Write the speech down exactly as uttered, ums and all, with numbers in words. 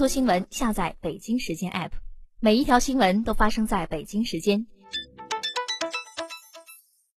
新闻下载北京时间 A P P， 每一条新闻都发生在北京时间，